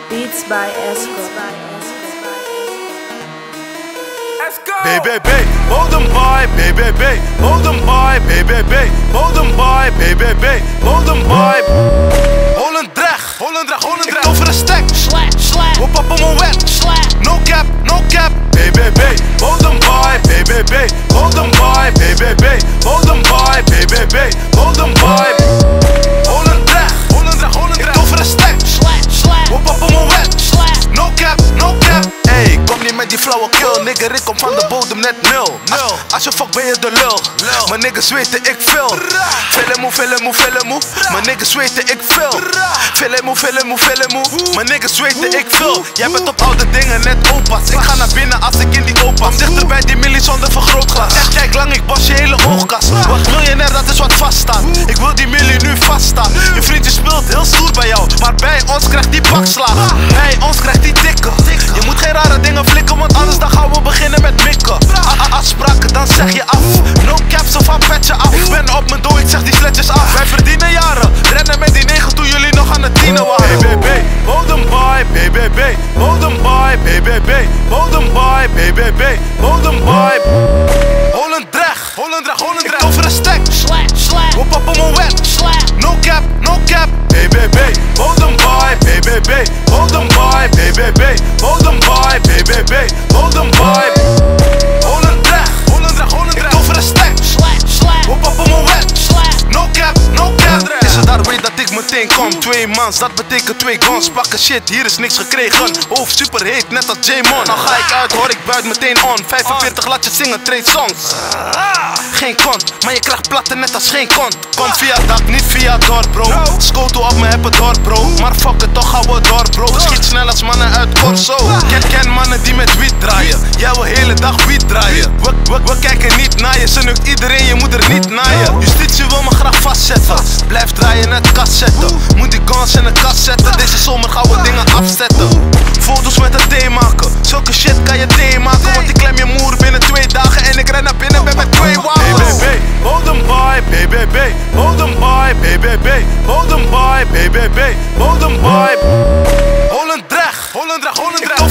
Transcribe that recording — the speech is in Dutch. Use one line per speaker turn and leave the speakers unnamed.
Beats by Esco.
BBB, Golden Boy, BBB, Golden Boy, BBB, Golden Boy, BBB, Golden Boy. Holendrecht, ik tover een stack. Hop op mijn web, no cap, no cap. BBB, Golden Boy, BBB, Golden Boy, BBB, Golden Boy, BBB, Golden Boy. Holendrecht, ik tover een stack. Hop op mijn web, no cap, no cap. Ey, kom niet met die flauwekul, nigger, ik kom van de bodem net nul. Als je fuck ben je de lul, mijn niggas weten ik veel. Filemo, mijn niggas weten ik veel. Filemo, mijn niggas weten ik veel. Jij bent op oude dingen net opa's, ik ga naar binnen als ik in die opas. Dichter bij die millie zonder vergrootglas. Kijk lang, ik bas je hele oogkas. Wat miljonair, dat is wat vaststaat. Ik wil die millie nu vaststaan. Je vriendje speelt heel stoer bij jou, maar bij ons krijgt die bakslag. Bij ons krijgt die tikken. Je moet geen rare dingen flikken, want anders dan gaan we beginnen met mikken. Afspraken, dan zeg je af. No caps of een petje af. Ik ben op mijn doel, ik zeg die sletjes af. Wij verdienen jaren, rennen met die 9 toen jullie nog aan het dienen waren. BBB, Golden Boy, BBB, Golden Boy, BBB, Golden Boy, BBB, Golden Boy. Holendrecht, ik over een stack. Hop op mijn web, no cap, no cap. BBB, Golden Boy, BBB, Golden Boy, BBB, Golden Boy, BBB, Golden Boy. Holendrecht, ik over een stack. Hop op mijn web, no cap, no cap. Is het daar weet dat ik meteen kom? 2 mans, dat betekent 2 guns. Pakken shit, hier is niks gekregen. Hoofd super heet, net als J-Mon. Nou ga ik uit, hoor ik buit meteen on. 45 laat je zingen, 2 songs. Geen kont, maar je krijgt platten net als geen kont. Kom via dak, niet via door bro. Scoto op me, heb het door bro. Maar fuck het, toch gaan we door bro. Schiet snel als mannen uit Corso. Ken mannen die met wiet draaien. Jij wil hele dag wiet draaien. We kijken niet naar je, ze nukt iedereen, je moet er niet naaien. Justitie wil me graag vastzetten. Blijf draaien net kassetten. Moet die guns in de kast zetten. Deze zomer gaan we dingen afzetten. Foto's met een thee maken. Zulke shit kan je thee maken. Want ik klem je moer binnen 2 dagen. En ik ren naar binnen ben met 2 wapens. BBB, Golden Boy, BBB, Golden Boy, BBB, Golden Boy, BBB, Golden Boy. Holendrecht,